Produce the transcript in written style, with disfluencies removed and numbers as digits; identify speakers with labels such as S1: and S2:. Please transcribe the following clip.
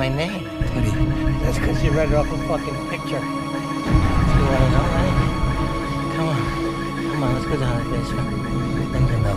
S1: my name?
S2: Teddy.
S1: That's because you read it off a fucking picture. You want to know, right? Come on, let's go down to the basement. Then you know.